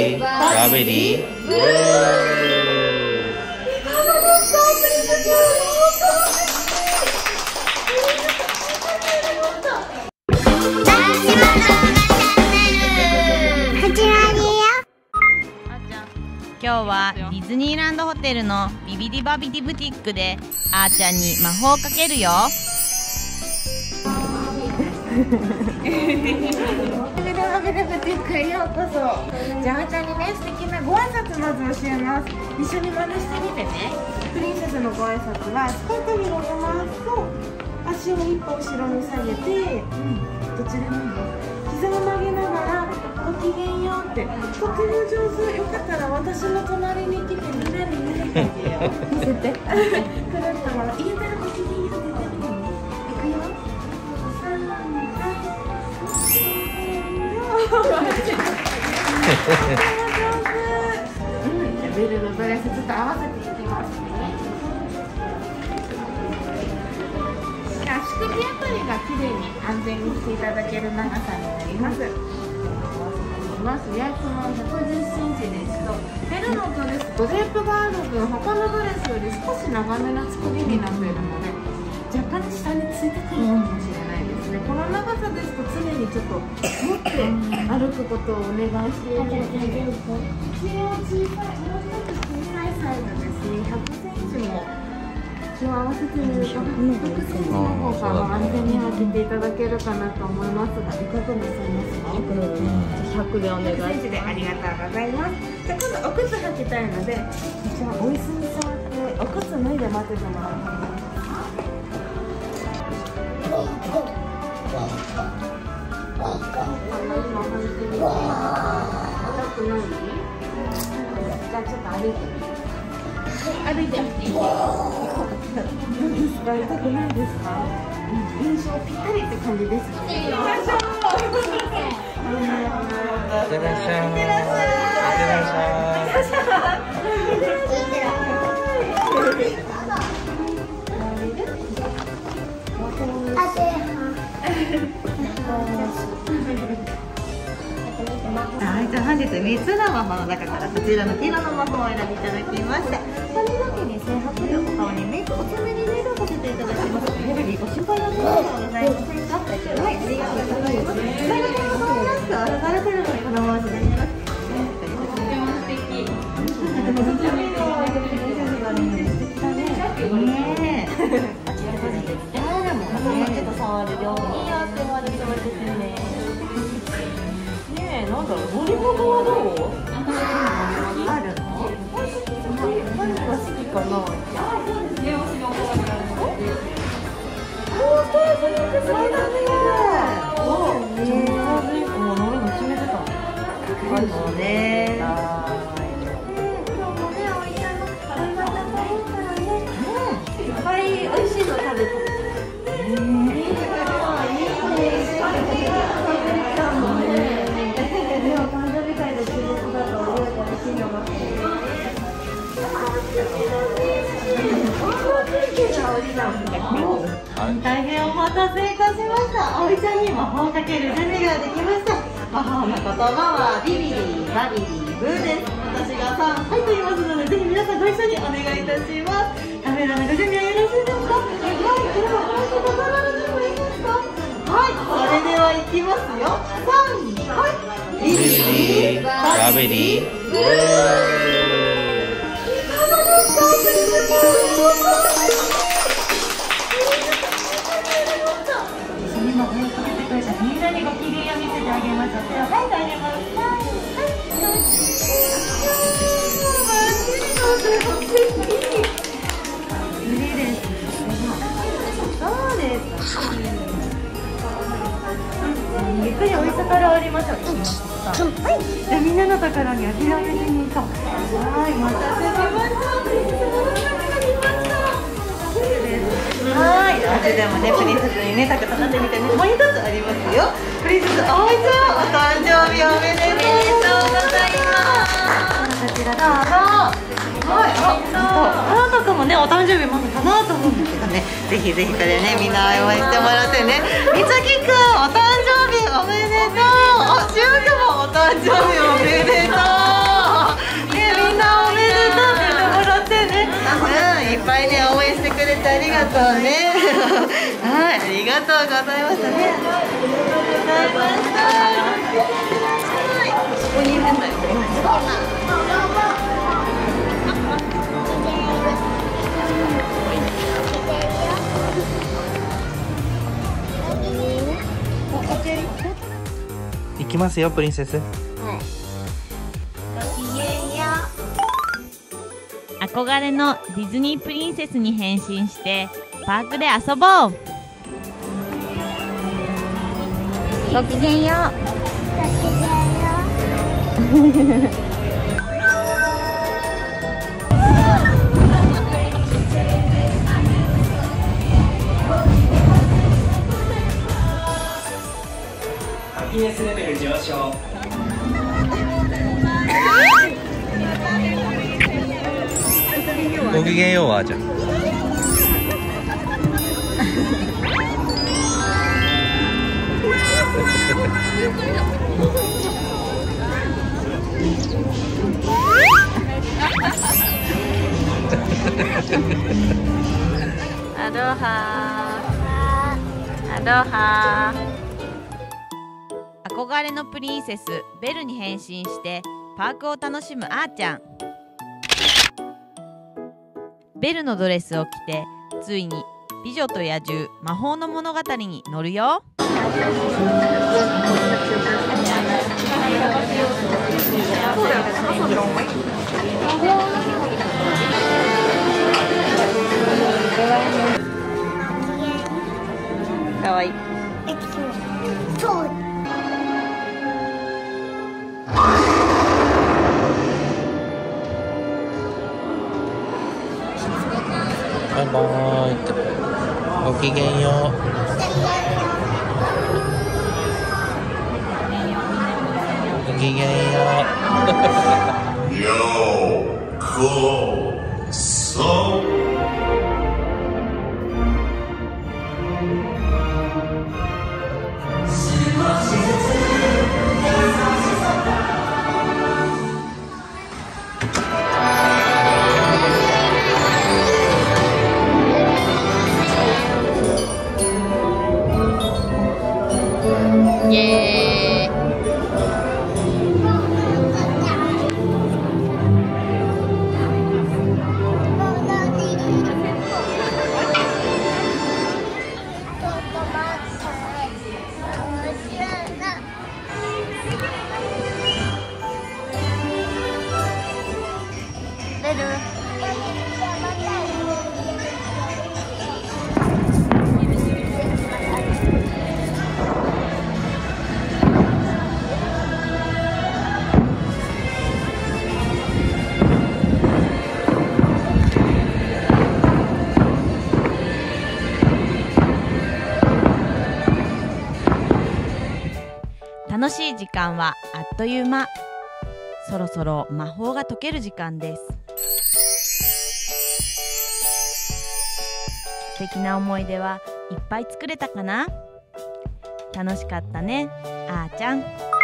リーラベリー。 今日はディズニーランドホテルのビビディバビディブティックであーちゃんに魔法をかけるよ。 ビビディバビディブティックへようこそ。じゃああーちゃんにね、素敵なご挨拶まず教えます。一緒に真似してみてね。プリンセスのご挨拶はスカートに乗せますと足を一歩後ろに下げて、どちらも膝を曲げながらごきげんようって、とても上手。よかったら私の隣に来てみんなに見せてあげよう。見せて。くるっと言えたらごきげんようって言ってみてね。いくよ。ベルのドレスちょっと合わせていきますね。足首あたりが綺麗に安全にしていただける長さになります。やつも110センチですと、ベルのドレスとドレープがある分、他のドレスより少し長めの作りになっているので、若干下についてくるかもしれないですね。この長さですと常にちょっと持って歩くことをお願いしているので、一応小さい、もう一つ小さいサイズですね。100センチも一応合わせてみると、100センチの方が安全に履けていただけるかなと思いますが、いかがなさいますか？100でお願いします。ありがとうございます。じゃあ今度お靴履きたいので、一応お椅子に座ってお靴脱いで待っててもらいます。じゃあちょっと歩いてみて。歩いてみていいですか？痛くないですか？印象ぴったりって感じですね。いってらっしゃい。いってらっしゃい。いってらっしゃい。いってらっしはい、じゃあ本日3つの魔法の中からこちらの黄色の魔法を選びいただきまして、髪の毛に整髪料、お顔にメイク、お爪にメイクをかけていただきます。テレビご心配なことはございませんか？はい、ありがとうございます。最後にございます。アルバルテルのこの申し出になります。とても素敵。でもどちらも素敵だね。ねえ。ちょっと触るようにやってもらってですね。なんだろう、乗り物はどう？あるの？何が好きかな？スターズリンク好きだね。スターズリンクも乗るの決めてたの？そうね。今日もね、おいちゃんの体がいいからね。いっぱい美味しいの食べて。大変お待たせいたしました。葵ちゃんに魔法をかける準備ができました。魔法の言葉はビビリバビリブーです。私が3はいと言いますので、ぜひ皆さんご一緒にお願いいたします。カメラのご準備はよろしいですか？はい、ではお話ござられてもいいですか？はい、それではいきますよ。3、はい、ビビリバビリブー。みんなにご機嫌を見せてあげましょう。手を書いてあげます。そうです。ゆっくりお椅子から降りましょう。はい。じゃあみんなのところにお披露目しに行こう。はい、お待たせしました。はい、味でもね、プリンセスにね、タクタカってみてね、もう一つありますよ。プリンセス葵ちゃん、お誕生日おめでとうございます。こちらどうぞ。はい、あなたともね、お誕生日まだかなと思うんですけどね、ぜひぜひこれね、みんな応援してもらってね。みつきくん、お誕生日おめでとう。しゅうくんもお誕生日おめでとう。 そうね。はい、ありがとうございましたね。ありがとうございました。はい、ここにいるんだよ。 行きますよ、プリンセス。 憧れのディズニープリンセスに変身してパークで遊ぼう。ごきげんよう。 ハピネスレベル上昇。 ごきげんよう、あーちゃん。 アロハ。アロハ。憧れのプリンセスベルに変身してパークを楽しむあーちゃん。ベルのドレスを着てついに美女と野獣魔法の物語に乗るよ。かわいい。 バイバーイ。ごきげんよう。ごきげんよう。 ようこそ。 イエーイ。ベル。楽しい時間はあっという間。そろそろ魔法が解ける時間です。素敵な思い出はいっぱい作れたかな？楽しかったね、あーちゃん。